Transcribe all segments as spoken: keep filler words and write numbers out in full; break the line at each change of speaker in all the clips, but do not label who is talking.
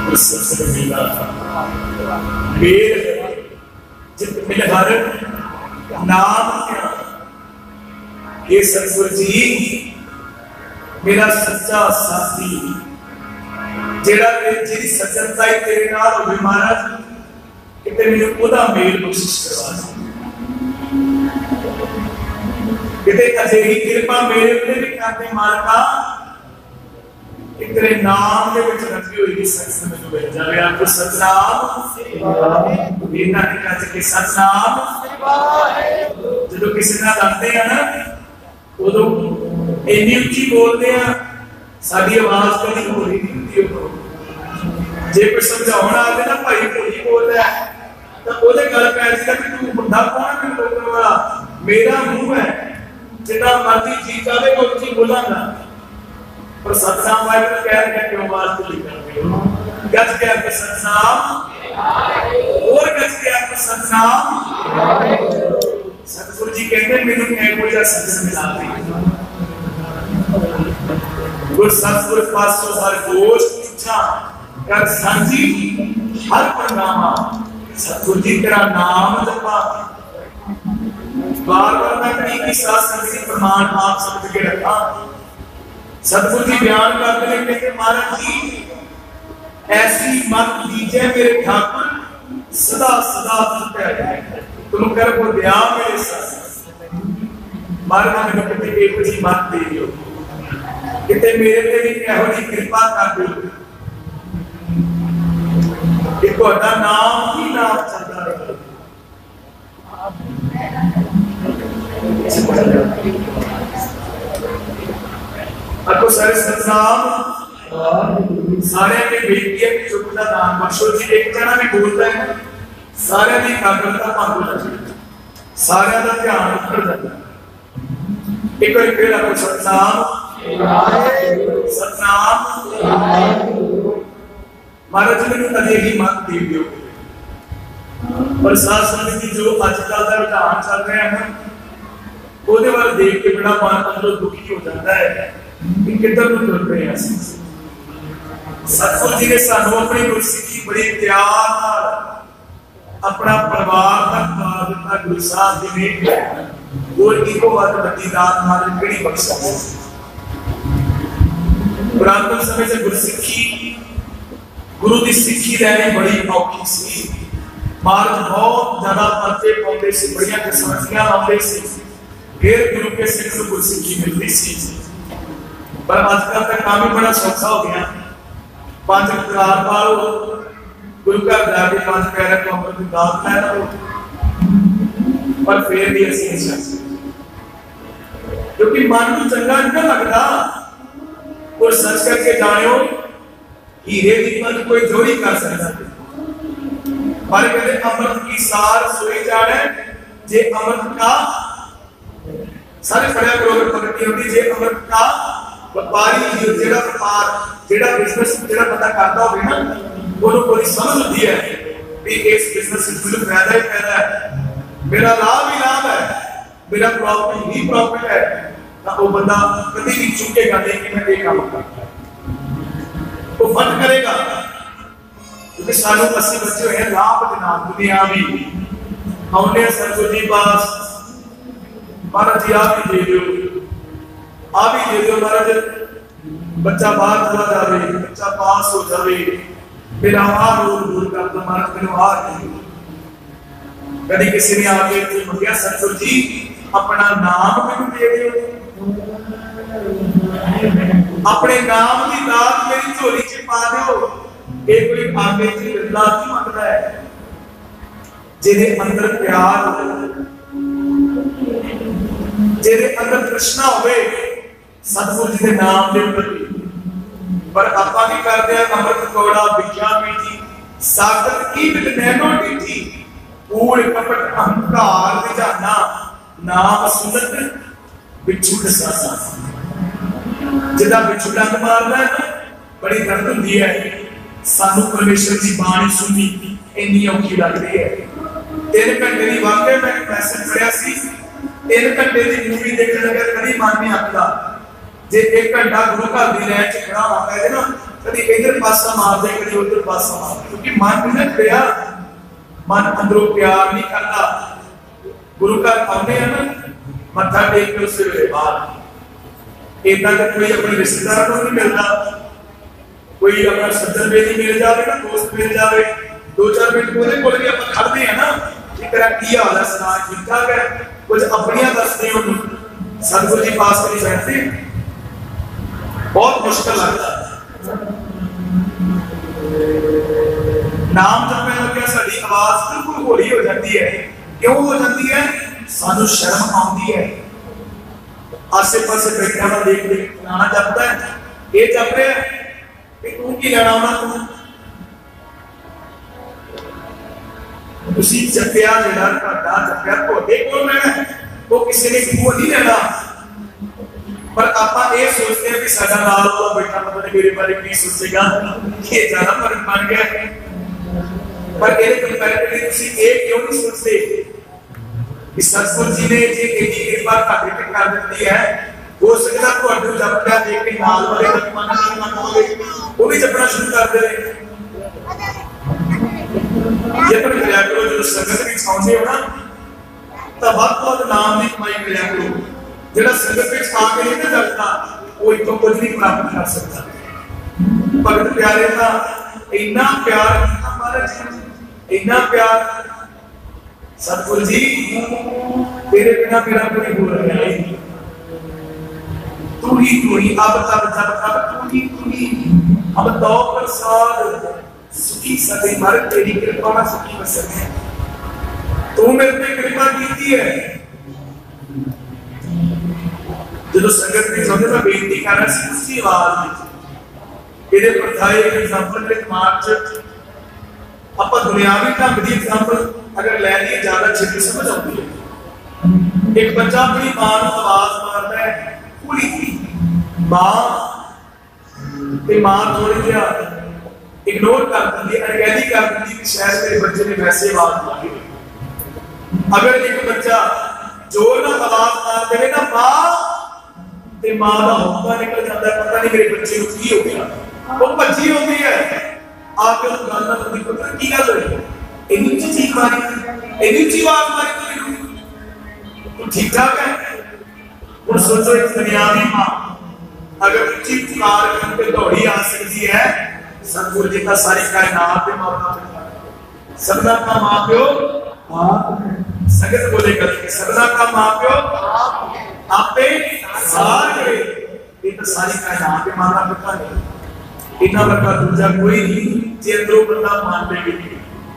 जित मिल हर नाम क्या ये सतगुरु जी मेरा सच्चा साथी जेड़ा तेरी सज्जनता ही तेरे नाल होवे महाराज किते मैनूं ओदा मेल बख्शिश करवा किते अजिही कृपा मेरे उत्ते भी करदे मालका तेरे नाम के विच रखी हुई सत्संग में मिल जावे आपको सतनाम बिना निकाच के सतनाम जो किसी नाल लड़ते हैं ना उदों इन्नी उच्ची बोलते हैं साडी आवाज कभी होरी नहीं होती जे कोई समझाउण आवे ना भाई भोली बोलदा है तो ओदे गल पै जांदा कि तू बंदा कौन है मैनूं रोकण वाला मेरा मुंह है जिन्ना मर्जी जी चाहे मैं उच्ची बोलांगा पर सतनाम वाहिगुरू कह के क्यों आवाज खुली करते हो गज के आके सतनाम और गज के आके सतनाम सतगुरु जी कहते मैनूं किहो जिहा सत्संग मिला गुर सतगुर पासों हर गोश पूछा कर सांझी हर परनामा सतगुरु जी तेरा नाम जपा बार बार मैं कहीं की साथ संगति प्रमाण आप समझ के रखा सतगुरु जी बयान करते हैं कहते महाराज जी ऐसी मत दीजिए मेरे ठाकुर सदा सदा तुम कर को दया मेरे साथ महाराज ने कहते एक जी मत दे दियो किते मेरे ते भी कहो जी कृपा कर दो कि ਤੁਹਾਡਾ नाम ही नाम चलता रहे आपको सारे सतनाम सारे की बेटी है चुप का नाम बख्शो जी एक जना भी बोलता है सारे की एकाग्रता भंग हो जाती सारे का ध्यान उतर जाता एक बार फिर आपको सतनाम सतनाम महाराज जी ने कदे ही मत दे दियो पर साथ संगत जी जो आजकल का रुझान चल रहा है ਉਹਦੇ ਵੱਲ देख के बड़ा मन अंदरों दुखी हो जाता है कि किधर ਨੂੰ ਤੁਰ ਪਏ ਅਸੀਂ सतगुरु जी ने सानू अपनी गुरसिੱਖੀ बड़ी प्यार नाल अपना परिवार तक पा दिता गुरु साहब जी ने और इको बात बड़ी दात नाल किहड़ी बख्शिश पुरातन समय से गुरसिੱਖੀ गुरु की सिੱਖੀ लैनी बड़ी औखी सी महाराज बहुत ज्यादा परचे पाते सी बड़िया किस्मतियां आते सी फिर गुरु के सिख को गुरसिੱਖੀ मिलती सी पर आजकल का काम ही बड़ा सौखा हो गया पांच करार पालो गुरु घर जाके पांच पैरा को अमृत दात लै लो पर फिर भी असि नहीं सकते क्योंकि मन को चंगा नहीं लगता और सच करके जानियो हीरे की कीमत कोई जोड़ी कर सकता पर कहते अमृत की सार सोई जाने जे अमृत का सारे खड़े करोगे प्रगति होती जे अमृत का व्यापारी जेड़ा व्यापार जेड़ा बिजनेस जेड़ा पता करता होवे ना ਉਹਨੂੰ ਕੋਈ समझ होती है कि इस बिजनेस में मुझे फायदा ही फायदा है मेरा लाभ ही लाभ है मेरा प्रॉफिट ही प्रॉफिट है तो वो बंदा कभी भी चूकेगा नहीं कि मैं ये काम करता वो फट करेगा क्योंकि सालों अस्सी बच्चे हैं लाभ के नाम दुनिया भी हमने सतगुरु जी पास महाराज जी आप ही दे दो आप ही दे दो महाराज बच्चा बाहर चला जाए बच्चा पास हो जाए मेरा हार दूर दूर कर दो महाराज मेरे हार नहीं कभी किसी ने आके कोई मंगया सतगुरु जी अपना नाम मैनू दे दियो अपने नाम की दात मेरी झोली च पा दियो ये कोई आगे की गल्ला की मंगदा है जिहदे अंदर प्यार जिहदे अंदर तृष्णा होवे सतगुरु जी के नाम के प्रति पर आपा की करते हैं अमृत कौड़ा विख्या मीठी सागत की बिद नैनो मीठी कूड़ कपट अहंकार विजाना नाम सुनत बिच्छू दसासा जिदा बिच्छू डंग मारदा है बड़ी दर्द हुंदी है सानू परमेश्वर की बाणी सुननी इन्नी औखी लगदी है तीन घंटे की वाकई मैं मैसेज पढ़िया सी तीन घंटे की मूवी देखने लगे कभी मन नहीं आता जे एक घंटा गुरु घर दी लाइन च खड़ा होता है ना कभी इधर पासा मार दे, कभी उधर पासा मार दे, क्योंकि मन नहीं पिया, मन अंदरों प्यार नहीं करता। गुरु घर आते हैं ना, मत्था टेक के उससे वे बाहर इतना तो कोई अपने रिश्तेदार को नहीं मिलता, कोई अपना सज्जन भी नहीं मिल जाए ना, दोस्त मिल जाए, दो चार मिनट बोले बोले कि अपन खड़ते हैं ना, कि तेरा की हाल है, सुना ठीक ठाक है, कुछ अपनियां दसते हैं उन्होंने सतगुरु जी पास करी बैठते, बहुत मुश्किल लगता है। नाम जपने लगे साडी आवाज बिल्कुल हौली हो जाती है, क्यों हो जाती है? सानू शर्म आती है, आसे पासे बैठा ना देख देख गाना जपता है, ये जप रहे हैं, तू की लेना होना, तू उसी जपिया जिहड़ा घाटा जपिया ਤੁਹਾਡੇ ਕੋਲ ਲੈਣਾ, वो किसी ने को नहीं लेना। पर आपां ये सोचते हैं कि साडा नाल वाला बैठा पता नहीं मेरे बारे की सोचेगा, ये ज्यादा फर्क बन गया। पर ये कंपैरेटिवली ਤੁਸੀਂ ਇਹ क्यों नहीं सोचते कि सतगुरु जी ने जे एडी कृपा ਤੁਹਾਡੇ ਤੇ ਕਰ ਦਿੱਤੀ ਹੈ, हो सकता ਤੁਹਾਨੂੰ ਜਪਦਾ ਦੇਖ ਕੇ ਨਾਲ ਵਾਲੇ ਦਾ ਮਨ ਨਹੀਂ ਮਨ ਹੋਵੇ, ਉਹ ਵੀ ਜਪਣਾ ਸ਼ੁਰੂ ਕਰ ਦੇਵੇ। ये पर करिया करो, जो संगत में आउंदे हो ना, ਤਾਂ ਵੱਧ ਤੋਂ ਵੱਧ ਨਾਮ ਦੀ ਕਮਾਈ ਕਰਿਆ ਕਰੋ। ਜਿਹੜਾ ਸੰਗਤ ਵਿੱਚ ਆ ਕੇ ਨਹੀਂ ਨਾ ਜਪਦਾ, ਉਹ ਇਤੋਂ ਕੁਝ ਨਹੀਂ ਪ੍ਰਾਪਤ ਕਰ ਸਕਦਾ। ਭਗਤ ਪਿਆਰੇ ਦਾ ਇੰਨਾ ਪਿਆਰ ਕੀਤਾ ਮਹਾਰਾਜ ਜੀ, ਇੰਨਾ ਪਿਆਰ, सतगुरु जी तेरे बिना मेरा कोई हो रहा है, तू ही तू ही, अब तब जब तब तू ही तू ही, अब दो प्रसाद सुखी सदै मर तेरी कृपा में सुखी बसर है, तू मेरे पे कृपा कीती है। जो संगत में जोने में बेनती कर रहा सी उसी आवाज में ਇਹਦੇ ਪਰਥਾਏ एग्जांपल ਦੇ ਮਾਰਚ ਆਪਾਂ ਦੁਨਿਆਵੀ ਢੰਗ ਦੀ एग्जांपल अगर ले लिए ज्यादा छेती समझ आती है। एक बच्चा अपनी मां को आवाज मारता है, पूरी मां ते मां थोड़ी जिहा इग्नोर कर दी है, अनगैली कर दी कि शायद मेरे बच्चे ने वैसे आवाज मारी। अगर एक बच्चा जोर नाल आवाज मार दे ना मां, ते मां दा हौसला निकल जाता है, पता नहीं मेरे बच्चे को की हो गया, वो भज्जी होती है आके उस गल नाल उदी पता की गल होई, इन्हीं चीज मारी, इन्हीं चीज आवाज मारी, तो ठीक ठाक है। और सोचो एक दुनियावी मां अगर उच्ची पुकार करके दौड़ी आ सकती है, सतगुरु जी का सारी कायनात पे मारना पिता, सबना का मां प्यो आप, संगत बोले करके सबना का मां प्यो आपे सारे, ये तो सारी कायनात पे मारना पिता नहीं, इतना वर्गा दूजा कोई नहीं, जे अंदरों बंदा मान लेगी।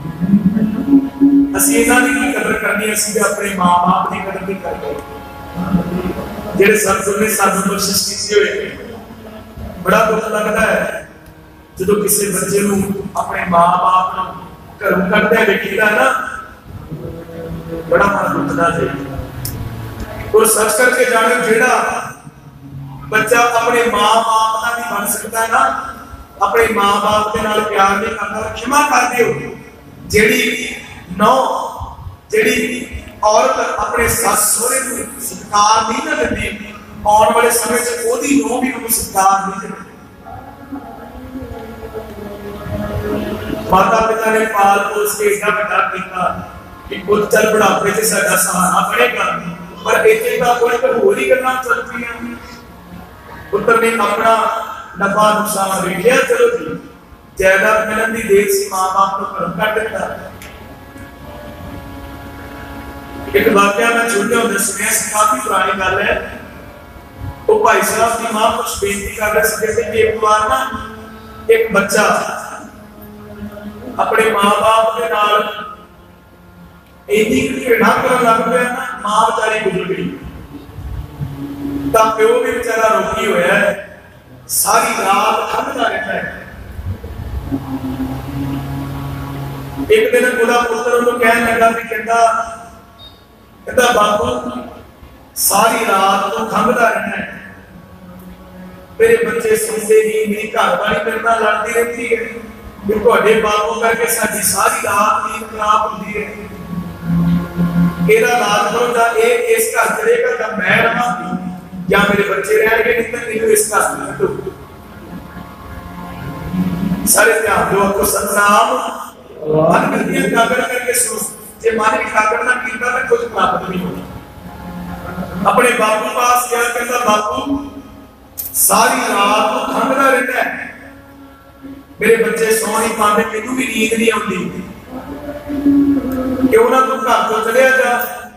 ਅਸੀਂ ਇਹਨਾਂ ਦੀ ਕੀ ਕਦਰ ਕਰਨੀ, ਅਸੀਂ ਆਪਣੇ ਮਾਂ-ਬਾਪ ਦੀ ਕਦਰ ਨਹੀਂ ਕਰਦੇ ਜਿਹੜੇ ਸਤਿਗੁਰ ਨੇ ਸਾਨੂੰ ਬਖਸ਼ਿਸ਼ ਕੀਤੀ ਹੋਈ। ਬੜਾ ਦੁੱਖ ਲੱਗਦਾ ਹੈ ਜਦੋਂ ਕਿਸੇ ਬੱਚੇ ਨੂੰ ਆਪਣੇ ਮਾਂ-ਬਾਪ ਨੂੰ ਘਰੋਂ ਕੱਢਦੇ ਵੇਖੀਦਾ ਨਾ, ਬੜਾ ਮਨ ਦੁਖਦਾ ਹੈ। ਔਰ ਸੱਚ ਕਰਕੇ ਜਾਣੋ, ਜਿਹੜਾ ਬੱਚਾ ਆਪਣੇ ਮਾਂ-ਬਾਪ ਦਾ ਨਹੀਂ ਬਣ ਸਕਦਾ ਨਾ, ਆਪਣੇ ਮਾਂ-ਬਾਪ ਦੇ ਨਾਲ ਪਿਆਰ ਨਹੀਂ ਕਰਦਾ, ਖਿਮਾ ਕਰ ਦਿਓ। ਜਿਹੜੀ नौ जेड़ी औरत अपने सस सोहरे को सत्कार नहीं ना देती, आने वाले समय से ओदी नौ भी उन्हें सत्कार नहीं देती। माता पिता ने पाल पोस के इतना बड़ा किया कि पुत्र बुढ़ापे से साडा सहारा बनेगा, पर इतने का कोई तो होरी करना चल पई। पुत्र ने अपना नफा नुकसान देखिया, चलो जी जायदाद मिलन की देर से मां बाप को घरों कट दिता। एक वाकया मैं छोटे होंदे सुनिया, काफी पुरानी गल है। वो भाई साहब की मां कुछ बेनती कर रहे थे कि एक बार ना एक बच्चा अपने मां बाप के नाल इन्नी घृणा करन लग पिया ना, मां बेचारी गुजर गई, तां प्यो भी बेचारा रोगी होया है, सारी रात खंघदा रहता है। एक दिन ओदा पुत्र उन्हें कहन लगा कि कहता कहता बापू सारी रात तो खंघदा रहना है, मेरे बच्चे सुनते नहीं, मेरी घरवाली मेरे नाल लड़ती रहती है कि तुहाडे बापू करके साडी सारी रात नींद खराब होती है, एदा इलाज करो जां ए इस घर च रहेगा जां मैं रहांगी जां मेरे बच्चे रहणगे, नहीं तां इहनूं इस घर च कड्डो। सारे ध्यान दो, आपको सतनाम। मन करती है एकाग्र करके सुनो, जे मन एकाग्र ना कीता तो कुछ प्राप्त नहीं होना। अपने बापू पास गया, कहता बापू सारी रात को खंघदा रहता है, मेरे बच्चे सौ नहीं पाते, मैनू भी नींद नहीं आती, क्यों ना तू घर तो चलिया जा।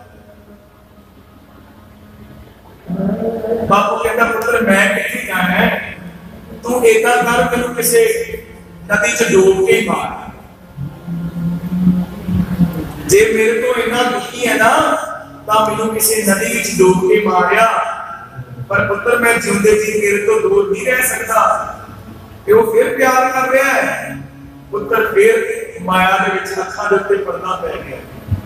बापू कहता पुत्र मैं कहीं जाना है, तू ऐसा कर तेनू किसी नदी च डूब के मार। जे मेरे को इतना दुखी है ना तो मैनू किसी नदी विच डूब के मारिया, पर पुत्र मैं जिंदे जी तेरे तो दूर नहीं रह सकता। वो फिर प्यार कर रहा है, पुत्र फिर माया दे विच अखां दे उत्ते पर्दा पै गया।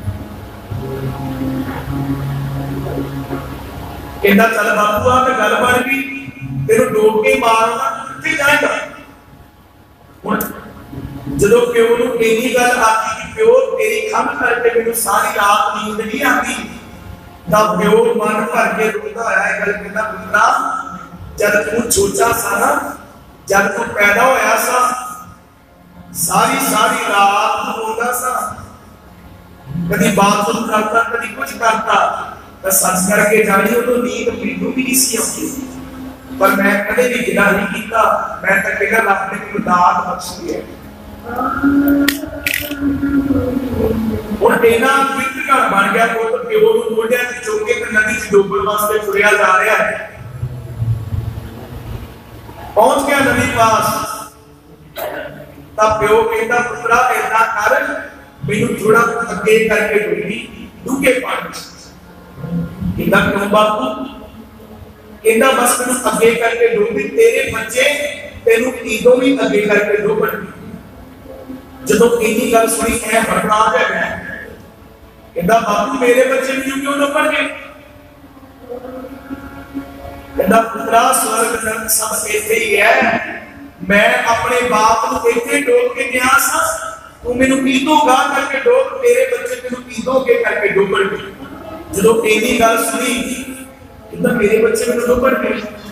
कहंदा चल बापू आ ते गल बन गई, तेनू डूब के मारना कित्थे जाएगा। हुण जदों प्यो नूं इन्नी गल आखी कि प्यो तेरी खंघ करके मैनू सारी रात नींद नहीं आती, तां प्यो मन भर के रोंदा होया इह गल कहंदा पुत्रा जद तू छोटा सा ना, जब तू पैदा होया सा सारी सारी रात तू रोंदा सा, कदी बाथरूम करता कदी कुछ करता, तो सच करके जानी उदों नींद मैनू भी नहीं सी आउंदी, पर मैं कदे भी गिला नहीं कीता। मैं तो कहना रब ने मैनू दात बख्शी है। हुण इन्ना फिक्र घर बन गया, पुत्त प्यो नूं मोढियां ते चुक के नदी च डुब्बण वास्ते तुरिया जा रहा है। पहुंच गया नदी पास, तब प्यो कहता पुत्रा ऐसा कर मैनू थोड़ा अगे करके डुबी डूंगे पानी च। कहंदा क्यों बापू? कहंदा बस मैनू अगे करके डुबी, तेरे बच्चे तेनू इदों भी अगे करके डुबणगे। जदों इन्नी गल सुनी ऐ हड़बड़ा गया, कहंदा बापू मेरे बच्चे मैनू क्यों डुबणगे? कहंदा पुत्रा स्वर्ग नरक सब इत्थे ही है, मैं अपने बाप नूं इत्थे डोब के गया सा, तू मैनू इदों गा करके डोब, तेरे बच्चे मैनू इदों के करके डुबणगे। जदों इन्नी गल सुनी कहंदा मेरे बच्चे मैनू डुबणगे।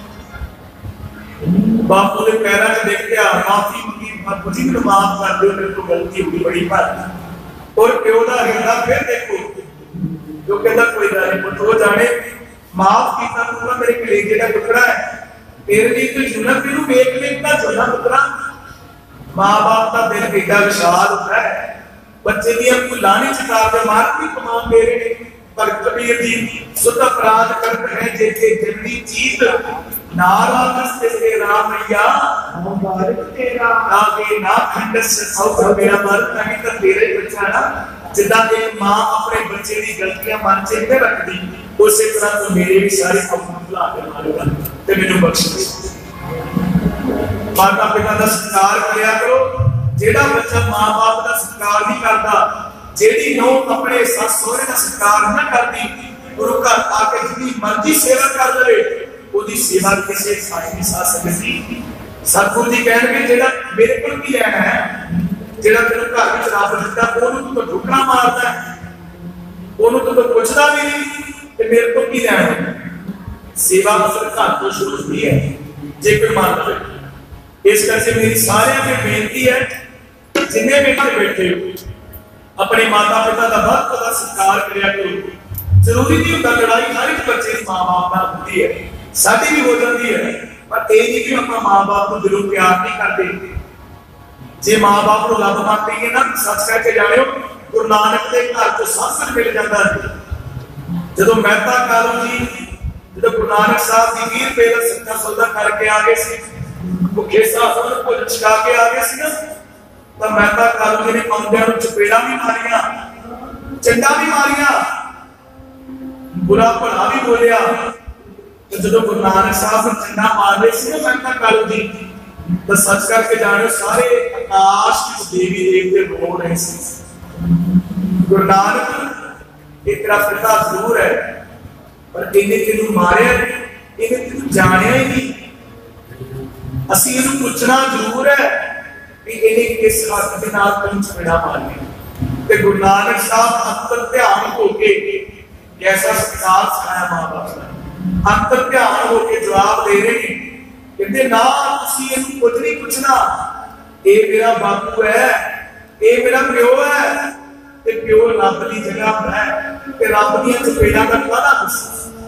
बापू के पैरों च देख लिया, माफी मंगी, बापू जी मैनू माफ कर दो, मेरे को गलती हो गई बड़ी भारी। और प्यो दा हिरदा फिर देखो, जो कहंदा कोई गल नहीं पुत्त, वो जाने माफ कीता पुत्रा, मेरे कलेजे का टुकड़ा है, तेरे लिए तो जुनत तेनू वेख लेता चलना पुत्रा। मां बाप का दिल एडा विशाल होता है, बच्चे दी भुलां नहीं चुका मार भी कमान दे रहे। पर कबीर जी सुत अपराध करत है जेते जल्दी चीत, नाराज तेरे राम मैया मुबारक तेरा, आगे ना खंडस सौ मेरा मर नहीं तो तेरे बच्चा ना। जिदा एक मां अपने बच्चे दी गलतियां मन च नहीं रखदी, उसी तरह तो मेरे भी सारे काम भुला के मारेगा ते मैनू बख्श दे। माता पिता का सत्कार करया करो, जेड़ा बच्चा मां बाप का सत्कार नहीं करता, जेड़ी नौ अपने सस सोहरे का सत्कार न करती, गुरु घर आके जितनी मर्जी सेवा कर ले, ओदी सेवा किसी साई नहीं सा सकती। सतगुरु जी कहणगे जेड़ा मेरे कोल की लेना है, जेड़ा तेरे घर विच रब दिता ओनू तो ठुकरा मारदा है, ओनू तो पुछदा भी नहीं ते मेरे को की लेना है। सेवा असल घर तो शुरू होती है जे कोई मान ले। इस करके मेरी सारे अगे बेनती है, जिन्हें बेटे बैठे अपने माता पिता का बहुत ज्यादा सत्कार करया करो। जरूरी नहीं होता लड़ाई हर एक बच्चे की मां बाप नाल होती है, साडी भी हो जाती है, पर ये नहीं कि अपना मां बाप को दिलों प्यार नहीं करते। जे मां बाप को रब मानते हैं ना, सच करके जानियो गुरु नानक के घर तो सब कुछ मिल जाता है। जदों मेहता कालू जी जदों गुरु नानक साहब की वीह रुपए का सत्ता सौदा करके आ गए सी, भुखे साहब को भोजन छका के आ गए सी ना, तो मेहता कालू जी ने आउंदियां नूं चपेड़ा भी मारिया, चंडा भी मारिया, बुरा भला भी बोलिया। तो जदों गुरु नानक साहब ने चंडा मार रहे सी ना मेहता कालू जी, तो सच करके जानियो सारे आकाश की देवी देवते बोल रहे सी। गुरु नानक एक तेरा पिता जरूर है, पर इन्हें तेनू मारिया, इन्हें तेनू जानिया ही नहीं। असीं इहनूं पुछना जरूर है कि इन्हें किस हक दे नाल तैनूं चपेड़ा मारिया। ते गुरु नानक साहब अंतर ध्यान होके कैसा सत्कार सिखाया मां बाप का, अंतर ध्यान होके जवाब दे रहे हैं, कहते ना तुसीं इहनूं कुछ नहीं पुछना, ये मेरा बापू है, ये मेरा प्यो है, ते प्यो रब की जगह है, ते रब दी चपेड़ा का काला कुछ।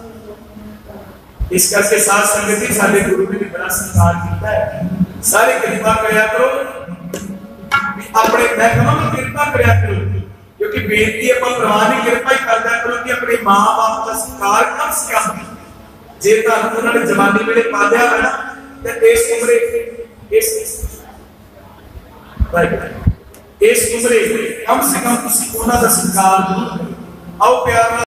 इस करके साथ संगत जी साडे गुरु ने भी बड़ा सत्कार किया है। सारे कृपा करया करो, अपने मैं कहूँगा कृपा करया करो, क्योंकि बेनती अपन प्रवानी कृपा ही करदा करो कि अपने माँ बाप का सत्कार कम से कम जे तुहानू उन्होंने जवानी वेले पालिया है ना, ते इस उम्रे इस इस उम्रे कम से कम तुसीं उन्हां दा सत्कार करो। आओ प्यार